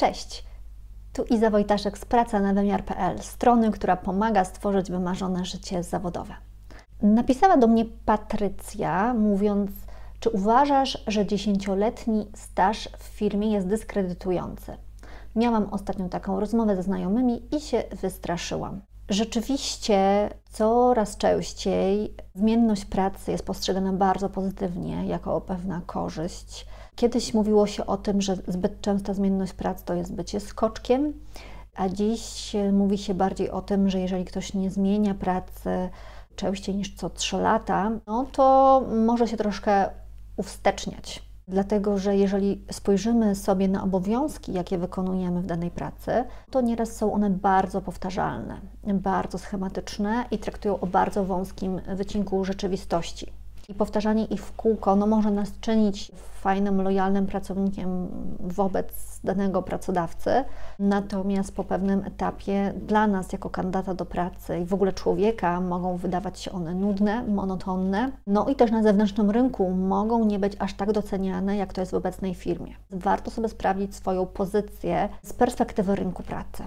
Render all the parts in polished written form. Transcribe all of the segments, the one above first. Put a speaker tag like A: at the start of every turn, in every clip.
A: Cześć! Tu Iza Wojtaszek z praca-na-wymiar.pl, strony, która pomaga stworzyć wymarzone życie zawodowe. Napisała do mnie Patrycja, mówiąc: czy uważasz, że 10-letni staż w firmie jest dyskredytujący? Miałam ostatnio taką rozmowę ze znajomymi i się wystraszyłam. Rzeczywiście coraz częściej zmienność pracy jest postrzegana bardzo pozytywnie, jako pewna korzyść. Kiedyś mówiło się o tym, że zbyt częsta zmienność pracy to jest bycie skoczkiem, a dziś mówi się bardziej o tym, że jeżeli ktoś nie zmienia pracy częściej niż co 3 lata, no to może się troszkę uwsteczniać. Dlatego, że jeżeli spojrzymy sobie na obowiązki, jakie wykonujemy w danej pracy, to nieraz są one bardzo powtarzalne, bardzo schematyczne i traktują o bardzo wąskim wycinku rzeczywistości. I powtarzanie ich w kółko może nas czynić fajnym, lojalnym pracownikiem wobec danego pracodawcy, natomiast po pewnym etapie dla nas jako kandydata do pracy i w ogóle człowieka mogą wydawać się one nudne, monotonne, no i też na zewnętrznym rynku mogą nie być aż tak doceniane, jak to jest w obecnej firmie. Warto sobie sprawdzić swoją pozycję z perspektywy rynku pracy.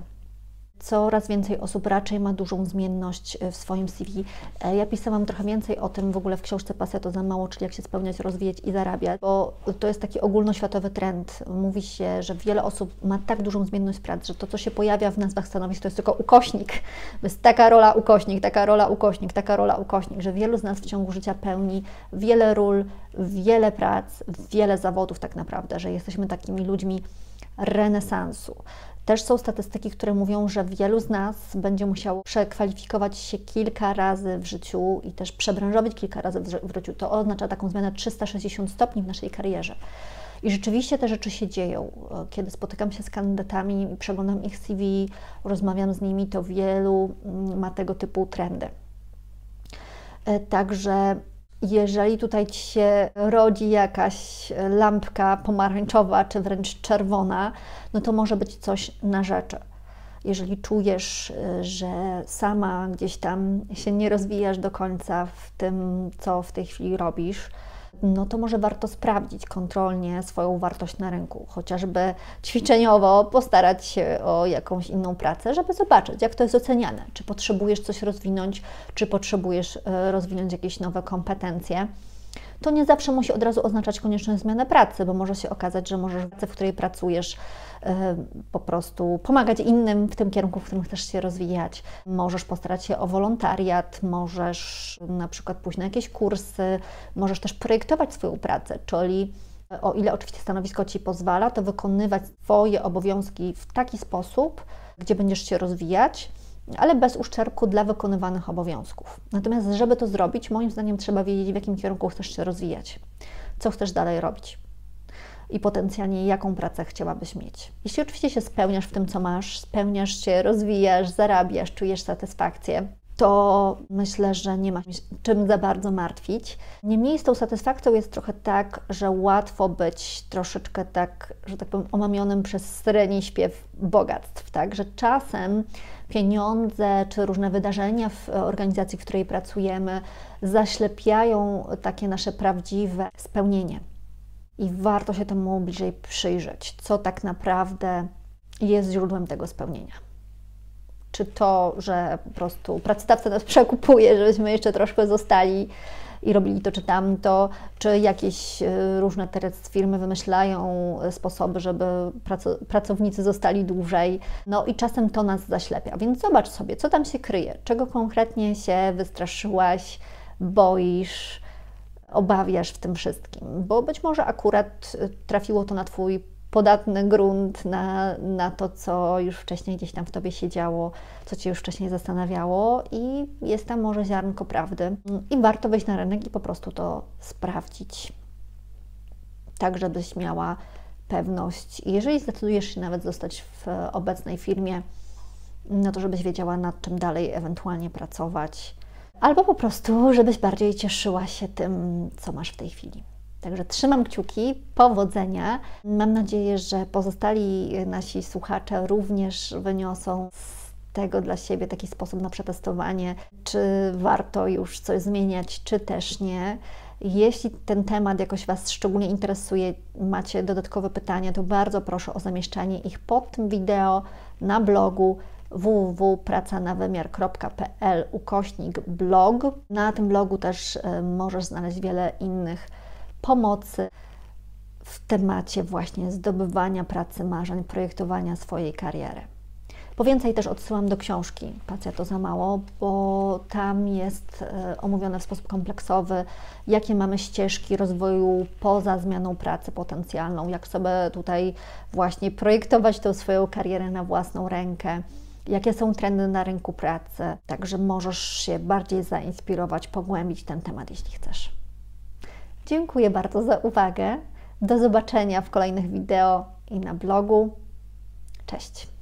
A: Coraz więcej osób raczej ma dużą zmienność w swoim CV. Ja pisałam trochę więcej o tym w ogóle w książce Pasja to za mało, czyli jak się spełniać, rozwijać i zarabiać, bo to jest taki ogólnoświatowy trend. Mówi się, że wiele osób ma tak dużą zmienność pracy, że to, co się pojawia w nazwach stanowisk, to jest tylko ukośnik. To jest taka rola ukośnik, taka rola ukośnik, taka rola ukośnik, że wielu z nas w ciągu życia pełni wiele ról, wiele prac, wiele zawodów tak naprawdę, że jesteśmy takimi ludźmi renesansu. Też są statystyki, które mówią, że wielu z nas będzie musiało przekwalifikować się kilka razy w życiu i też przebranżowić kilka razy w życiu. To oznacza taką zmianę 360 stopni w naszej karierze. I rzeczywiście te rzeczy się dzieją. Kiedy spotykam się z kandydatami, przeglądam ich CV, rozmawiam z nimi, to wielu ma tego typu trendy. Także jeżeli tutaj Ci się rodzi jakaś lampka pomarańczowa, czy wręcz czerwona, no to może być coś na rzeczy. Jeżeli czujesz, że sama gdzieś tam się nie rozwijasz do końca w tym, co w tej chwili robisz, no to może warto sprawdzić kontrolnie swoją wartość na rynku, chociażby ćwiczeniowo postarać się o jakąś inną pracę, żeby zobaczyć, jak to jest oceniane. Czy potrzebujesz coś rozwinąć, czy potrzebujesz rozwinąć jakieś nowe kompetencje. To nie zawsze musi od razu oznaczać konieczną zmianę pracy, bo może się okazać, że możesz w pracy, w której pracujesz, po prostu pomagać innym w tym kierunku, w którym chcesz się rozwijać. Możesz postarać się o wolontariat, możesz na przykład pójść na jakieś kursy, możesz też projektować swoją pracę, czyli o ile oczywiście stanowisko Ci pozwala, to wykonywać swoje obowiązki w taki sposób, gdzie będziesz się rozwijać, ale bez uszczerbku dla wykonywanych obowiązków. Natomiast, żeby to zrobić, moim zdaniem trzeba wiedzieć, w jakim kierunku chcesz się rozwijać, co chcesz dalej robić i potencjalnie jaką pracę chciałabyś mieć. Jeśli oczywiście się spełniasz w tym, co masz, spełniasz się, rozwijasz, zarabiasz, czujesz satysfakcję, to myślę, że nie ma czym za bardzo martwić. Niemniej z tą satysfakcją jest trochę tak, że łatwo być troszeczkę tak, że tak powiem, omamionym przez syreni śpiew bogactw, tak? Że czasem pieniądze czy różne wydarzenia w organizacji, w której pracujemy, zaślepiają takie nasze prawdziwe spełnienie. I warto się temu bliżej przyjrzeć, co tak naprawdę jest źródłem tego spełnienia. Czy to, że po prostu pracodawca nas przekupuje, żebyśmy jeszcze troszkę zostali i robili to czy tamto, czy jakieś różne teraz firmy wymyślają sposoby, żeby pracownicy zostali dłużej. No i czasem to nas zaślepia. Więc zobacz sobie, co tam się kryje, czego konkretnie się wystraszyłaś, boisz, obawiasz w tym wszystkim. Bo być może akurat trafiło to na Twój podatny grunt, na to, co już wcześniej gdzieś tam w Tobie się działo, co Cię już wcześniej zastanawiało i jest tam może ziarnko prawdy. I warto wejść na rynek i po prostu to sprawdzić, tak żebyś miała pewność. I jeżeli zdecydujesz się nawet zostać w obecnej firmie, no to żebyś wiedziała, nad czym dalej ewentualnie pracować, albo po prostu, żebyś bardziej cieszyła się tym, co masz w tej chwili. Także trzymam kciuki, powodzenia. Mam nadzieję, że pozostali nasi słuchacze również wyniosą z tego dla siebie taki sposób na przetestowanie, czy warto już coś zmieniać, czy też nie. Jeśli ten temat jakoś Was szczególnie interesuje, macie dodatkowe pytania, to bardzo proszę o zamieszczanie ich pod tym wideo na blogu www.pracanawymiar.pl/blog. Na tym blogu też możesz znaleźć wiele innych pomocy w temacie właśnie zdobywania pracy marzeń, projektowania swojej kariery. Po więcej też odsyłam do książki Pasja to za mało, bo tam jest omówione w sposób kompleksowy, jakie mamy ścieżki rozwoju poza zmianą pracy potencjalną, jak sobie tutaj właśnie projektować tą swoją karierę na własną rękę, jakie są trendy na rynku pracy. Także możesz się bardziej zainspirować, pogłębić ten temat, jeśli chcesz. Dziękuję bardzo za uwagę. Do zobaczenia w kolejnych wideo i na blogu. Cześć!